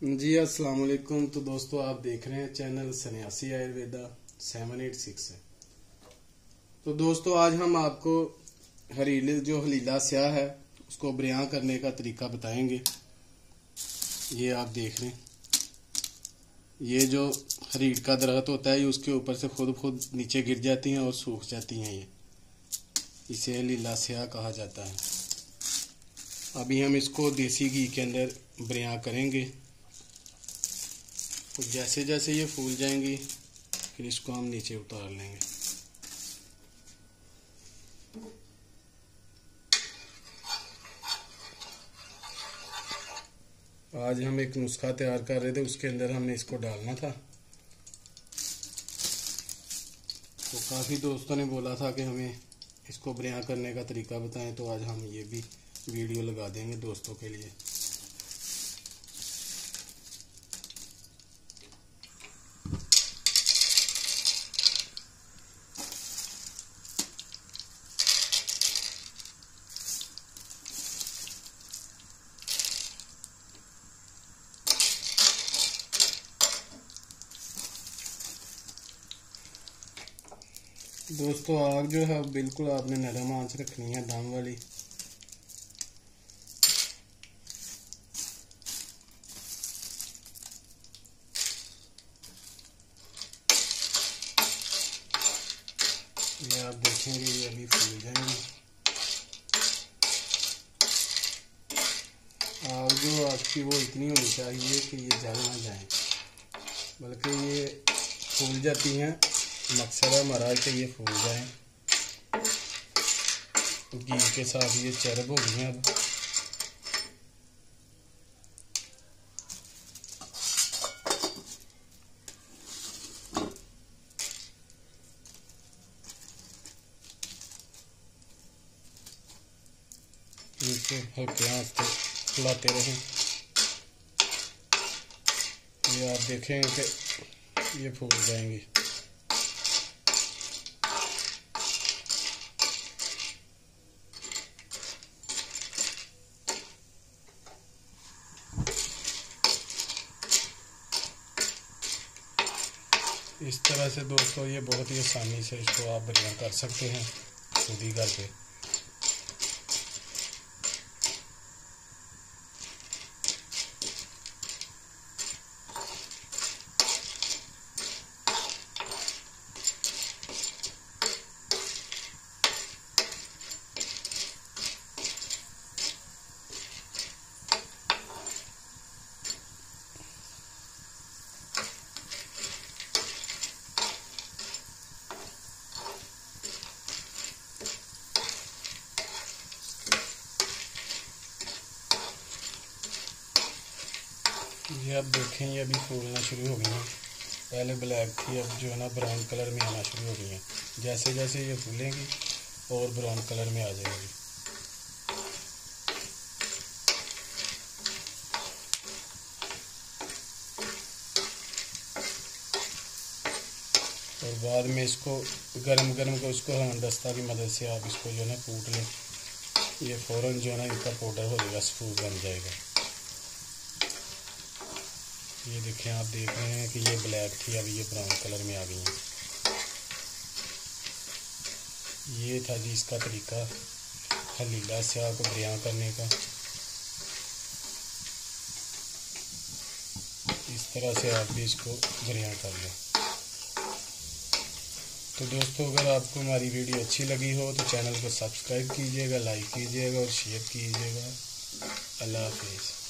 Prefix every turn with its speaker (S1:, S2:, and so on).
S1: जी अस्सलाम वालेकुम। तो दोस्तों आप देख रहे हैं चैनल सन्यासी आयुर्वेदा 786 है। तो दोस्तों आज हम आपको हलीला स्याह है उसको बयां करने का तरीका बताएंगे। ये आप देख रहे हैं, ये जो हरीड़ का दरख्त होता है ये उसके ऊपर से खुद नीचे गिर जाती हैं और सूख जाती हैं। ये इसे हलीला स्याह कहा जाता है। अभी हम इसको देसी घी के अंदर बयां करेंगे। तो जैसे जैसे ये फूल जाएंगी फिर इसको हम नीचे उतार लेंगे। आज हम एक नुस्खा तैयार कर रहे थे, उसके अंदर हमने इसको डालना था। तो काफ़ी दोस्तों ने बोला था कि हमें इसको बयां करने का तरीका बताएं, तो आज हम ये भी वीडियो लगा देंगे दोस्तों के लिए। दोस्तों आग जो है बिल्कुल आपने नरम आंच रखनी है, दम वाली। ये आप देखेंगे ये अभी फूल जाएंगे। आग जो आपकी वो इतनी होनी चाहिए कि ये जल ना जाए, बल्कि ये फूल जाती हैं। मकसद है हमारा कि ये फूल जाए। घी के साथ ये चरब हो गई हैं अब। इनको हल्के हाथ से हिलाते रहें। ये आप देखेंगे कि ये फूल जाएंगे। इस तरह से दोस्तों ये बहुत ही आसानी से इसको आप बयां कर सकते हैं खुद ही घर पे। ये आप देखें ये अभी फूलना शुरू हो गई हैं। पहले ब्लैक थी, अब जो है ना ब्राउन कलर में आना शुरू हो गई हैं। जैसे जैसे ये फूलेंगी और ब्राउन कलर में आ जाएगी। और बाद में इसको गरम को इसको हमदस्ता की मदद से आप इसको जो है ना कूट लें। ये फ़ौरन जो है ना इनका पाउडर हो जाएगा, स्पून बन जाएगा। ये देखें, आप देख रहे हैं कि ये ब्लैक थी, अभी ये ब्राउन कलर में आ गई हैं। ये था जी इसका तरीका हलीला स्याह को बयां करने का। इस तरह से आप भी इसको बयां कर लें। तो दोस्तों अगर आपको हमारी वीडियो अच्छी लगी हो तो चैनल को सब्सक्राइब कीजिएगा, लाइक कीजिएगा और शेयर कीजिएगा। अल्लाह हाफिज़।